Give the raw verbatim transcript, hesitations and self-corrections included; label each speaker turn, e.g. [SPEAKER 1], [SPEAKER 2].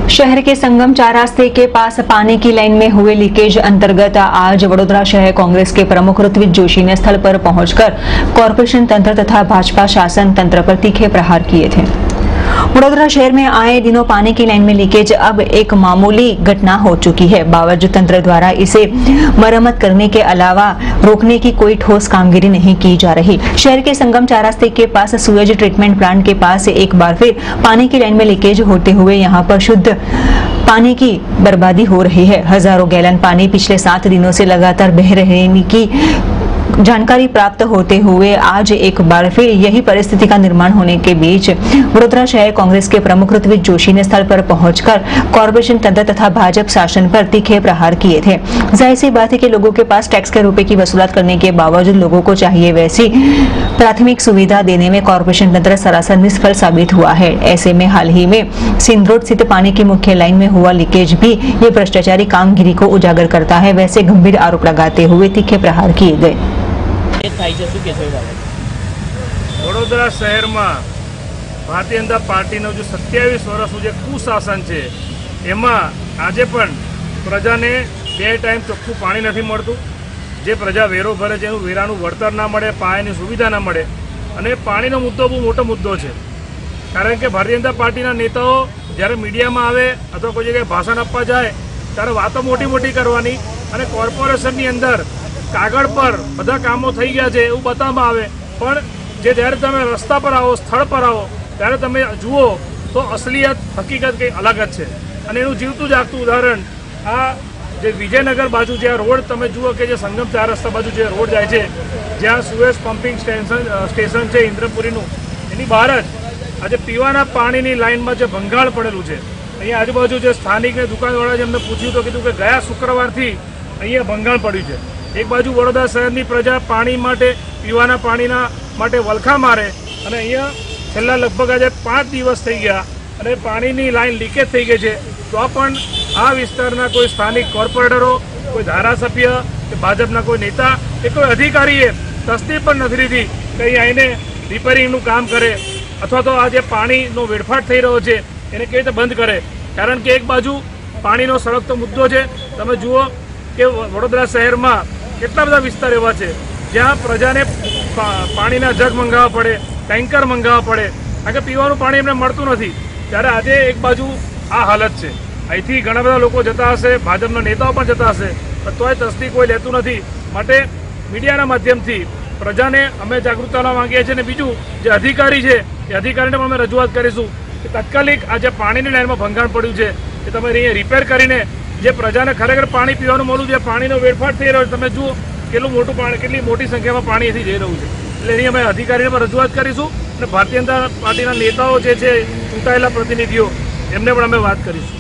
[SPEAKER 1] शहर के संगम चार रास्ते के पास पानी की लाइन में हुए लीकेज अंतर्गत आज वडोदरा शहर कांग्रेस के प्रमुख ऋत्विज जोशी ने स्थल पर पहुंचकर कॉर्पोरेशन तंत्र तथा भाजपा शासन तंत्र पर तीखे प्रहार किए थे। वडोदरा शहर में आए दिनों पानी की लाइन में लीकेज अब एक मामूली घटना हो चुकी है। बावजूद तंत्र द्वारा इसे मरम्मत करने के अलावा रोकने की कोई ठोस कामगिरी नहीं की जा रही। शहर के संगम चार रास्ते के पास सुएज ट्रीटमेंट प्लांट के पास एक बार फिर पानी की लाइन में लीकेज होते हुए यहां पर शुद्ध पानी की बर्बादी हो रही है। हजारों गैलन पानी पिछले सात दिनों से लगातार बह रहने की जानकारी प्राप्त होते हुए आज एक बार फिर यही परिस्थिति का निर्माण होने के बीच वडोदरा शहर कांग्रेस के प्रमुख ऋत्विज जोशी ने स्थल पर पहुंचकर कॉर्पोरेशन तंत्र तथा भाजपा शासन पर तीखे प्रहार किए थे। जाहिर सी बात है कि लोगों के पास टैक्स के रुपए की वसूलात करने के बावजूद लोगों को चाहिए वैसी प्राथमिक सुविधा देने में कॉर्पोरेशन तंत्र सरासर निष्फल साबित हुआ है। ऐसे में हाल ही में सिंधरोड स्थित पानी की मुख्य लाइन में हुआ लीकेज भी ये भ्रष्टाचारी कामगिरी को उजागर करता है। वैसे गंभीर आरोप लगाते हुए तीखे प्रहार किए गए।
[SPEAKER 2] वडोदरा शहर में भारतीय जनता पार्टी जो सत्यावीस वर्षનું જે કુશાસન છે એમાં આજે પણ પ્રજાને બે ટાઈમ ચોખ્ખું પાણી નથી મળતું। જે પ્રજા વેરો ભરે છે એનું વેરાનું વળતર ના મળે, પાયાની સુવિધા ના મળે અને પાણીનો મુદ્દો બહુ મોટો મુદ્દો છે। કારણ કે ભારતીય જનતા પાર્ટીના નેતાઓ જ્યારે મીડિયામાં આવે અથવા કોઈ જગ્યાએ ભાષણ આપવા જાય ત્યારે વાતો મોટી મોટી કરવાની અને કોર્પોરેશનની અંદર કાગળ પર બધા કામો થઈ ગયા છે એવું બતાવવામાં આવે, પણ જે જ્યારે તમે રસ્તા પર આવો, સ્થળ પર આવો ત્યારે તમે જુઓ તો અસલિયત હકીકત કંઈ અલગ જ છે। અને એનું જીવતું જાગતું ઉદાહરણ આ જે વિજયનગર બાજુ જે રોડ તમે જુઓ કે જે સંગમ ચાર રસ્તા બાજુ જે રોડ જાય છે, જ્યાં સુએઝ પમ્પિંગ સ્ટેશન સ્ટેશન છે ઇન્દ્રપુરીનું, એની બહાર જ આજે પીવાના પાણીની લાઇનમાં જે ભંગાણ પડેલું છે। અહીંયા આજુબાજુ જે સ્થાનિક દુકાનવાળા જેમને પૂછ્યું તો કીધું કે ગયા શુક્રવારથી અહીંયા ભંગાણ પડ્યું છે। एक बाजू वडोदरा शहर की प्रजा पानी माटे पीवाना पानीना माटे वलखा मारे अने अहींया छेल्ला लगभग आज पांच दिवस थई गया अने पानीनी लाइन लीकेज थई गई है। तो पण आ विस्तारना कोई स्थानिक कॉर्पोरेटरो, कोई धारासभ्य के भाजपना कोई नेता के कोई अधिकारीए तस्दीक पण नथी लीधी कि अहीं आવીને रिपेरिंगनुं काम करे अथवा तो आज पाणीनो वेડફાટ थई रह्यो छे एने केवी रीते बंध करे। कारण के एक बाजू पाणीनो सळगतो मुद्दो छे। तमे जुओ के वडोदरा शहर में કેટલા બધા વિસ્તાર એવા છે જ્યાં પ્રજાને પાણીના જગ મંગાવવા પડે, ટેન્કર મંગાવવા પડે, કારણ કે પીવાનું પાણી એમને મળતું નથી। ત્યારે આજે એક બાજુ આ હાલત છે। અહીંથી ઘણા બધા લોકો જતા હશે, ભાજપના નેતાઓ પણ જતા હશે, પણ તોય તસ્દી કોઈ લેતું નથી। માટે મીડિયાના માધ્યમથી પ્રજાને અમે જાગૃત કરવા માંગીએ છીએ। અને બીજું જે અધિકારી છે એ અધિકારીને પણ અમે રજૂઆત કરીશું કે તાત્કાલિક આ જે પાણીની લાઇનમાં ભંગાણ પડ્યું છે એ તમે અહીંયા રિપેર કરીને જે પ્રજાને ખરેખર પાણી પીવાનું મળવું છે, પાણીનો વેડફાટ થઈ રહ્યો છે, તમે જુઓ કેટલું મોટું પાણી, કેટલી મોટી સંખ્યામાં પાણી અહીંથી જઈ રહ્યું છે। એટલે એની અમે અધિકારીને પણ રજૂઆત કરીશું અને ભારતીય જનતા પાર્ટીના નેતાઓ જે છે, ચૂંટાયેલા પ્રતિનિધિઓ, એમને પણ અમે વાત કરીશું।